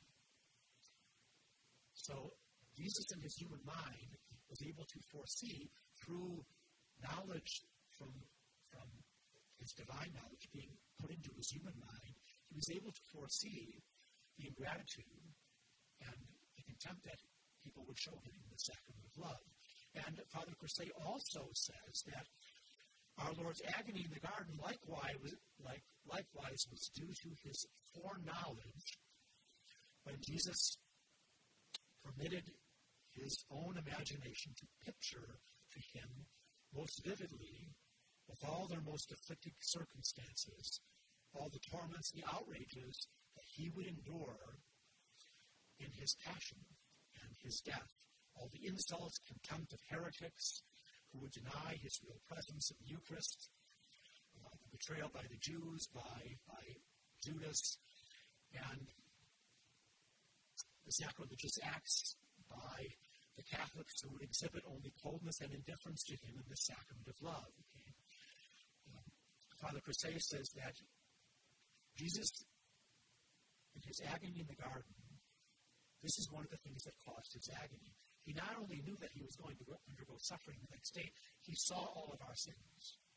So Jesus in his human mind was able to foresee through knowledge from, from his divine knowledge being put into his human mind. He was able to foresee the ingratitude and the contempt that people would show him in the sacrament of love. And Father Crusay also says that our Lord's agony in the garden likewise was, like, likewise was due to his foreknowledge when Jesus permitted his own imagination to picture to him most vividly, with all their most afflicting circumstances, all the torments, the outrages that he would endure in his passion and his death, all the insults, contempt of heretics who would deny his real presence in the Eucharist, uh, the betrayal by the Jews, by, by Judas, and the sacrilegious acts by the Catholics who would exhibit only coldness and indifference to him in the sacrament of love. Okay? Um, Father Crusay says that Jesus, in his agony in the garden, this is one of the things that caused his agony. He not only knew that he was going to undergo suffering the next day, he saw all of our sins.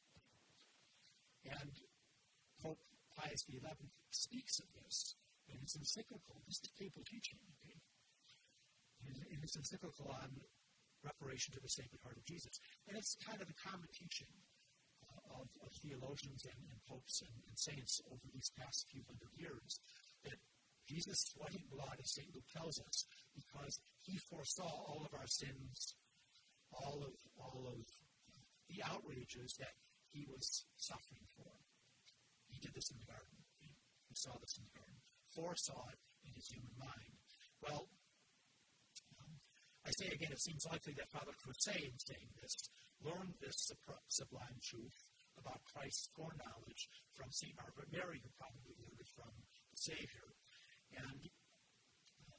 And Pope Pius the eleventh speaks of this in his encyclical. This is papal teaching, okay? In, in his encyclical on reparation to the Sacred Heart of Jesus. And it's kind of a common teaching uh, of, of theologians and, and popes and, and saints over these past few hundred years that Jesus' sweating blood, as Saint Luke tells us, because he foresaw all of our sins, all of all of the outrages that he was suffering for. He did this in the garden. He, he saw this in the garden. Foresaw it in his human mind. Well, um, I say again, it seems likely that Father Crusade, in saying this, learned this sublime truth about Christ's foreknowledge from Saint Margaret Mary, who probably learned it from the Savior. And um,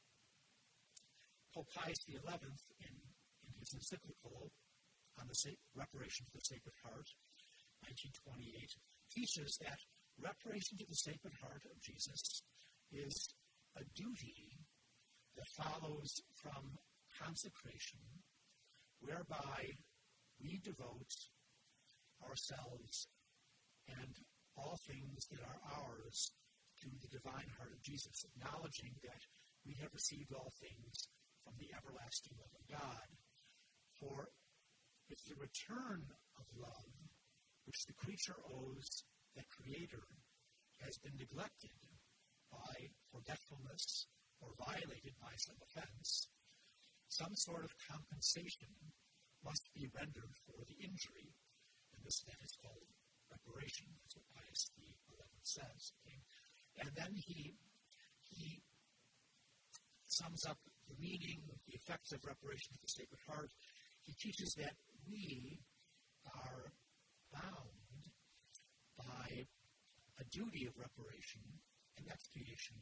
Pope Pius the eleventh, in, in his encyclical on the sa- reparation to the Sacred Heart, nineteen twenty-eight, teaches that reparation to the Sacred Heart of Jesus is a duty that follows from consecration, whereby we devote ourselves and all things that are ours to the divine heart of Jesus, acknowledging that we have received all things from the everlasting love of God. For if the return of love, which the creature owes the Creator, has been neglected by forgetfulness or violated by some offense, some sort of compensation must be rendered for the injury, and this then is called reparation. That's what Pius the eleventh says. Okay? And then he he sums up the meaning, the effects of reparation to the Sacred Heart. He teaches that we are bound by a duty of reparation and expiation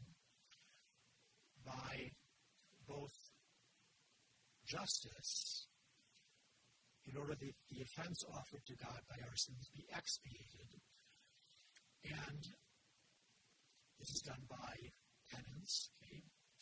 by both justice, in order that the offense offered to God by our sins be expiated, and this is done by penance, okay?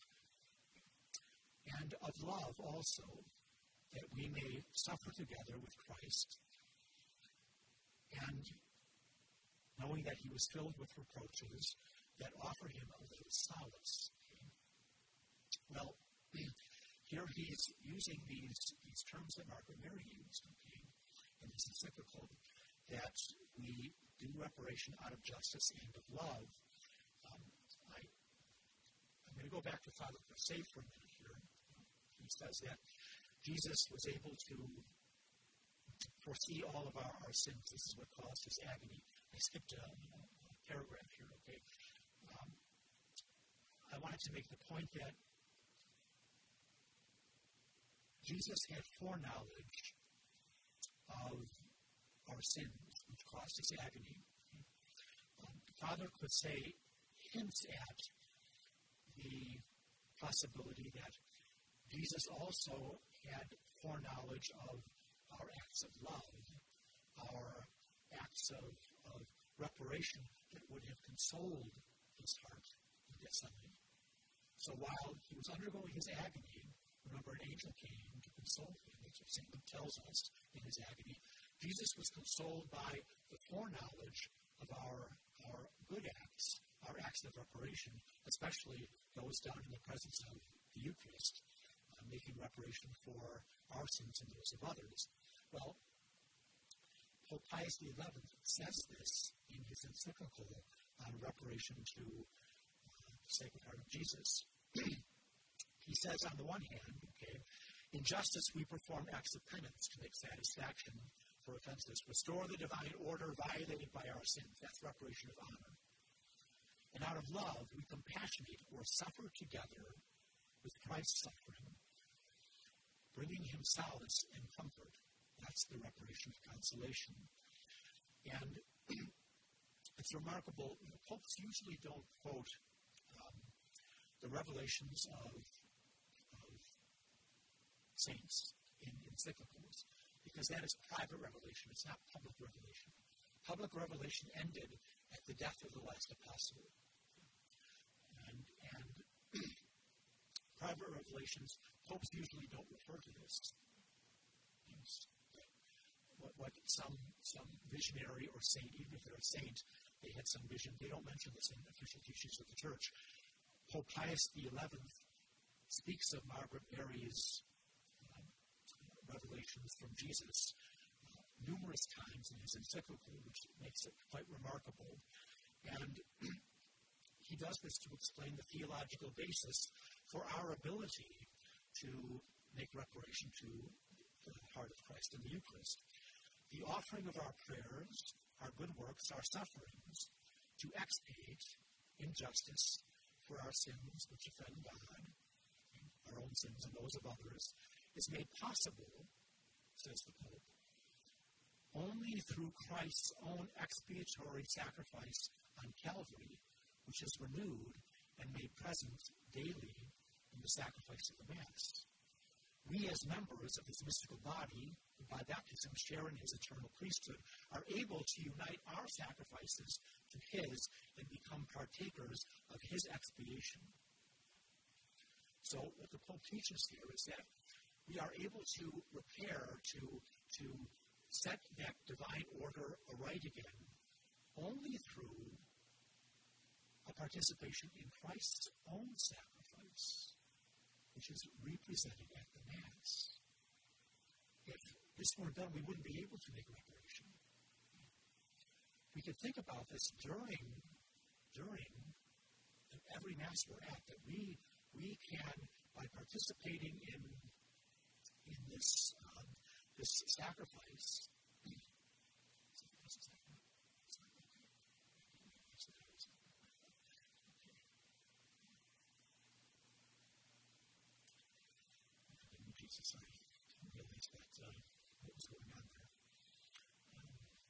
And of love also, that we may suffer together with Christ, and knowing that he was filled with reproaches that offer him a little solace. Okay? Well, here he's using these, these terms that Margaret Mary used, okay, in his encyclical, that we do reparation out of justice and of love. Um, I, I'm going to go back to Father Crusade for a minute here. He says that Jesus was able to foresee all of our, our sins. This is what caused his agony. I skipped a, a paragraph here, okay. Um, I wanted to make the point that Jesus had foreknowledge of our sins, which caused his agony. Um, Father Crusade hints at the possibility that Jesus also had foreknowledge of our acts of love, our acts of, of reparation that would have consoled his heart in Gethsemane. So while he was undergoing his agony, remember, an angel came to console him. That's what Saint Luke tells us in his agony. Jesus was consoled by the foreknowledge of our, our good acts, our acts of reparation, especially those done in the presence of the Eucharist, uh, making reparation for our sins and those of others. Well, Pope Pius the eleventh says this in his encyclical on reparation to uh, the Sacred Heart of Jesus. He says, on the one hand, okay, in justice we perform acts of penance to make satisfaction for offenses, restore the divine order violated by our sins. That's reparation of honor. And out of love, we compassionate or suffer together with Christ's suffering, bringing him solace and comfort. That's the reparation of consolation. And it's remarkable, you know, popes usually don't quote um, the revelations of saints in encyclicals, because that is private revelation. It's not public revelation. Public revelation ended at the death of the last apostle. And, and private revelations, popes usually don't refer to this. What, what some, some visionary or saint, even if they're a saint, they had some vision, they don't mention this in official teachings of the Church. Pope Pius the eleventh speaks of Margaret Mary's revelations from Jesus uh, numerous times in his encyclical, which makes it quite remarkable. And he does this to explain the theological basis for our ability to make reparation to the heart of Christ in the Eucharist. The offering of our prayers, our good works, our sufferings, to expiate injustice for our sins which offend God, our own sins and those of others, is made possible, says the Pope, only through Christ's own expiatory sacrifice on Calvary, which is renewed and made present daily in the sacrifice of the Mass. We, as members of his mystical body, who by baptism share in his eternal priesthood, are able to unite our sacrifices to his and become partakers of his expiation. So what the Pope teaches here is that we are able to repair, to, to set that divine order aright again, only through a participation in Christ's own sacrifice, which is represented at the Mass. If this weren't done, we wouldn't be able to make reparation. We could think about this during, during every Mass we're at, that we we can, by participating in in this um, this sacrifice, Jesus, I didn't realize that uh, what was going on there. Um,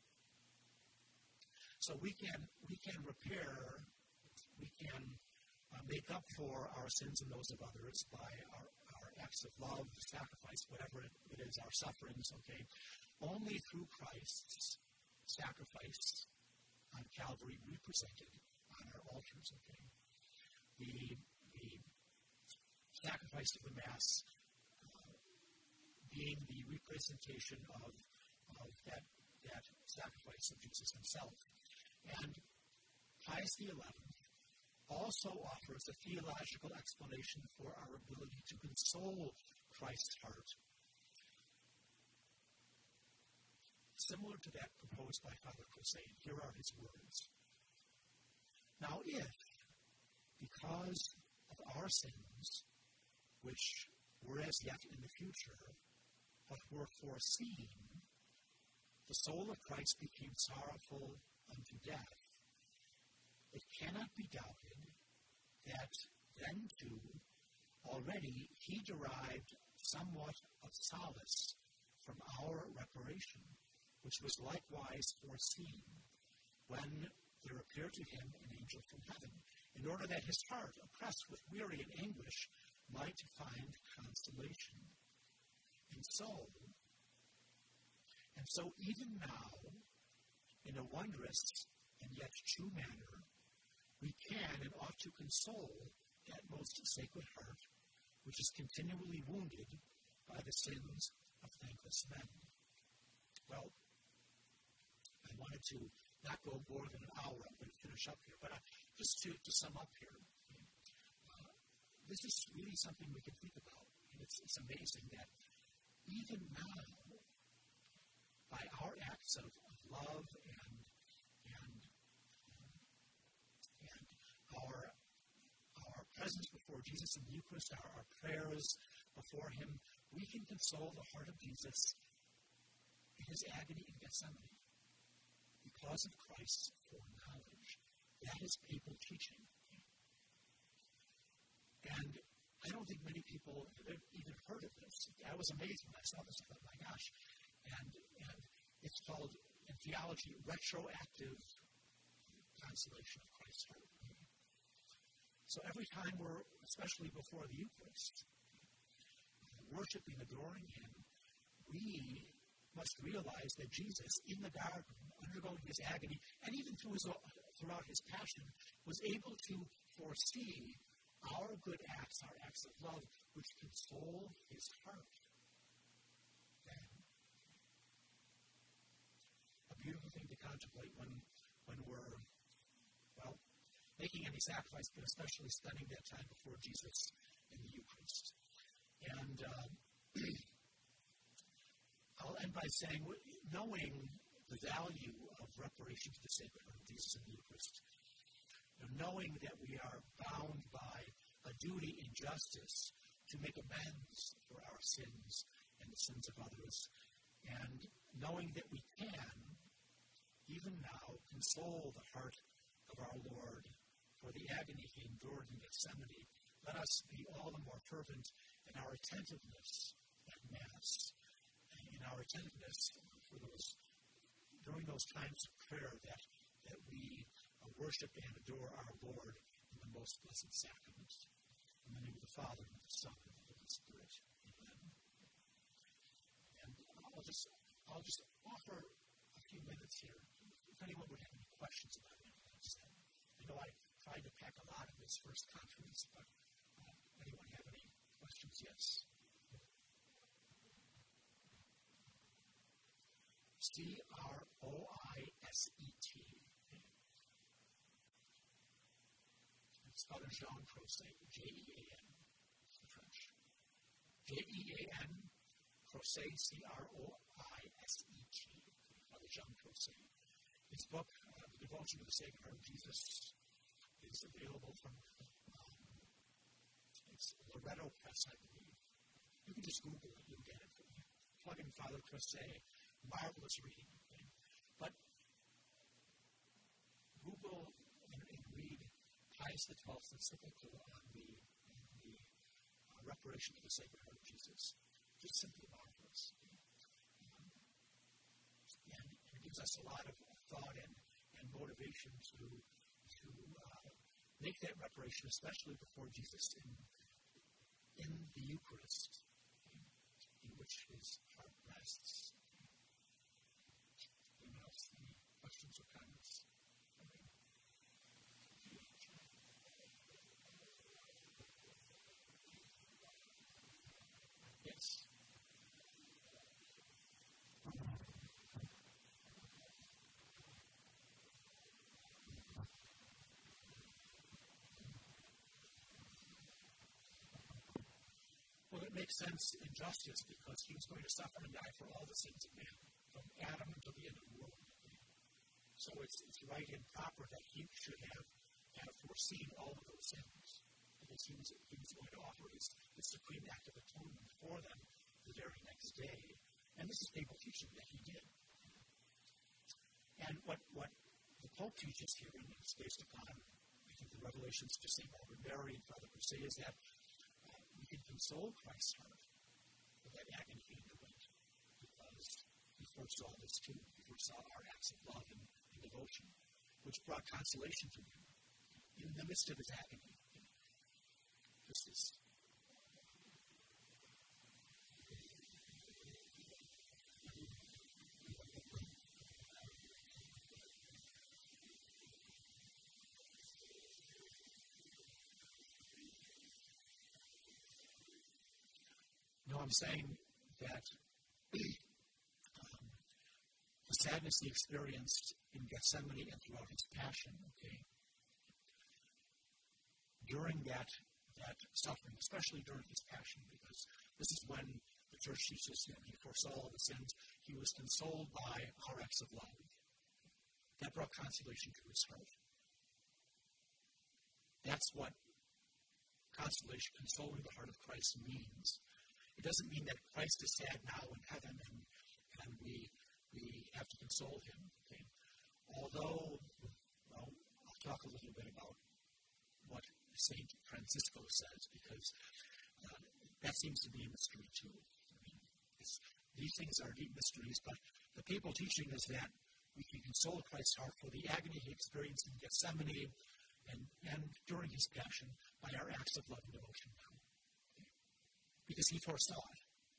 so we can we can repair, we can uh, make up for our sins and those of others by our, our acts of love, sacrifice, whatever it is, our sufferings, okay, only through Christ's sacrifice on Calvary represented on our altars, okay. The, the sacrifice of the Mass being the representation of, of that, that sacrifice of Jesus himself. And Pius the eleventh also offers a theological explanation for our ability to console Christ's heart, similar to that proposed by Father Crusade. Here are his words. Now if, because of our sins, which were as yet in the future, but were foreseen, the soul of Christ became sorrowful unto death, it cannot be doubted that then too already he derived somewhat of solace from our reparation, which was likewise foreseen, when there appeared to him an angel from heaven, in order that his heart, oppressed with weary and anguish, might find consolation. And so, and so even now, in a wondrous and yet true manner, we can and ought to console that most sacred heart, which is continually wounded by the sins of thankless men. Well, I wanted to not go more than an hour. I'm going to finish up here, but uh, just to, to sum up here, uh, this is really something we can think about. And it's, it's amazing that even now, by our acts of, of love and and um, and our our presence before Jesus in the Eucharist, our, our prayers before Him, we can console the heart of Jesus in His agony in Gethsemane because of Christ's foreknowledge. That is papal teaching, and I don't think many people have even heard of this. I was amazed when I saw this. I thought, my gosh. And, and it's called, in theology, retroactive consolation of Christ's heart. So every time we're, especially before the Eucharist, worshiping, adoring Him, we must realize that Jesus, in the garden, undergoing His agony, and even through his, throughout His passion, was able to foresee our good acts, our acts of love, which console His heart. Then, a beautiful thing to contemplate when, when we're, well, making any sacrifice, but especially spending that time before Jesus in the Eucharist. And uh, I'll end by saying, knowing the value of reparation to the Sacred Heart of Jesus in the Eucharist, you know, knowing that we are bound by a duty in justice to make amends for our sins and the sins of others, and knowing that we can, even now, console the heart of our Lord for the agony he endured in Gethsemane, let us be all the more fervent in our attentiveness at Mass, and in our attentiveness for those, during those times of prayer that, that we uh, worship and adore our Lord in the most blessed sacrament. In the name of the Father, and of the Son, and of the Holy Spirit. Amen. And I'll just, I'll just offer a few minutes here. If anyone would have any questions about anything I said. I know I tried to pack a lot in this first conference, but uh, anyone have any questions? Yes. C R O I S E T. It's Father Jean Crocet, J E A N, in French. J E A N, Crocet, C R O I S E T, Father Jean Crocet. His book, uh, The Devotion to the Sacred Heart of Jesus, is available from, um, it's Loretto Press, I believe. You can just Google it, you'll get it. Plug in Father Crocet, marvelous reading. Okay? But Google and, and read Pius the twelfth's encyclical on the, on the uh, reparation of the Sacred Heart of Jesus. Just simply marvelous. Um, and it gives us a lot of thought and, and motivation to, to uh, make that reparation, especially before Jesus in, in the Eucharist, okay, in which his heart rests. Anyone else? Any questions or comments? Okay. Yes. Well, it makes sense in justice because he was going to suffer and die for all the sins of man, from Adam until the end of the world. So it's, it's right and proper that he should have, have foreseen all of those sins, because he was, he was going to offer his, his supreme act of atonement for them the very next day. And this is papal teaching that he did. And what, what the Pope teaches here, and it's based upon, I think, the revelations to Saint Margaret Mary and Father Crocet, is that uh, we can console Christ's heart for that agony he underwent, because he foresaw this too. He foresaw our acts of love and, and devotion, which brought consolation to him in the midst of his agony. This is No, I'm saying that um, the sadness he experienced in Gethsemane and throughout his passion, okay, during that, that suffering, especially during his passion, because this is when the church teaches him, he foresaw all the sins, he was consoled by our acts of love. That brought consolation to his heart. That's what consolation, consoling the heart of Christ means. It doesn't mean that Christ is sad now in heaven and, and we, we have to console him. Okay? Although, well, I'll talk a little bit about what Saint Francisco says, because uh, that seems to be a mystery too. I mean, these things are deep mysteries, but the papal teaching is that we can console Christ's heart for the agony he experienced in Gethsemane and, and during his passion by our acts of love and devotion now. Because he foresaw it.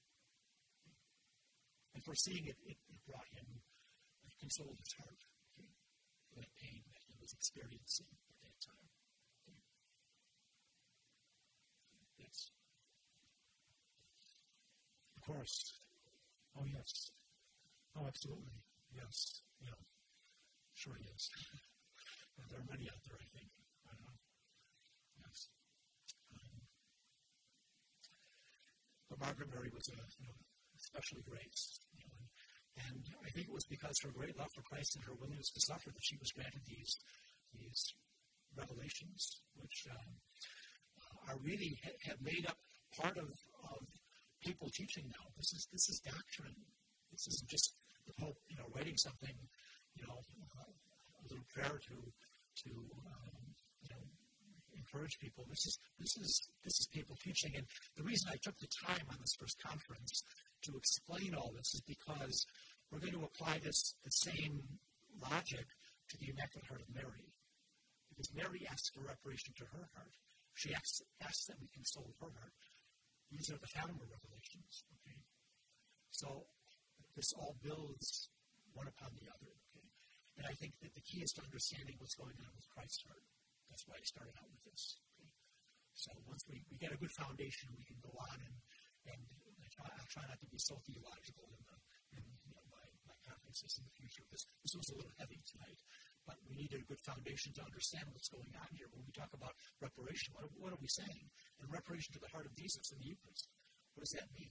And foreseeing it, it, it brought him, it consoled his heart okay, for that pain that he was experiencing at that time. Okay. Yes. Of course. Oh, yes. Oh, absolutely. Yes. Yeah. Sure he is. There are many out there, I think. I don't know. Yes. Um, But Margaret Mary was, a, you know, especially graced, you know, and And I think it was because her great love for Christ and her willingness to suffer that she was granted these, these revelations, which um, are really ha- have made up part of, of papal teaching now. This is this is doctrine. This isn't just the Pope, you know, writing something, you know, uh, a little prayer to to um, you know encourage people. This is this is this is papal teaching, and the reason I took the time on this first conference to explain all this is because we're going to apply this the same logic to the Immaculate Heart of Mary, because Mary asks for reparation to her heart. She asks, asks that we console her heart. These are the Fatima revelations. Okay, so this all builds one upon the other. Okay, and I think that the key is to understanding what's going on with Christ's heart. That's why I started out with this. Okay? So once we, we get a good foundation, we can go on and and I try, I try not to be so theological in, the, in you know, my, my conferences in the future. This, this was a little heavy tonight, but we need a good foundation to understand what's going on here. When we talk about reparation, what are, what are we saying? And reparation to the heart of Jesus in the Eucharist. What does that mean?